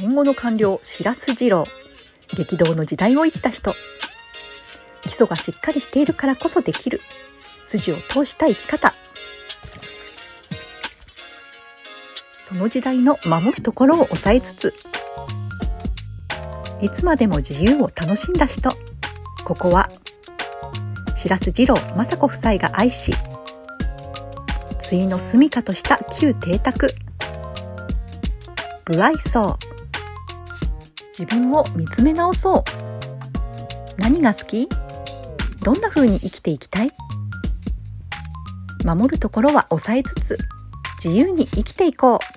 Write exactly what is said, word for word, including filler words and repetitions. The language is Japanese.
戦後の官僚白洲次郎、激動の時代を生きた人。基礎がしっかりしているからこそできる筋を通した生き方。その時代の守るところを抑えつつ、いつまでも自由を楽しんだ人。ここは白洲次郎雅子夫妻が愛し、対の住処とした旧邸宅武愛荘。自分を見つめ直そう。何が好き？どんな風に生きていきたい？守るところは抑えつつ自由に生きていこう。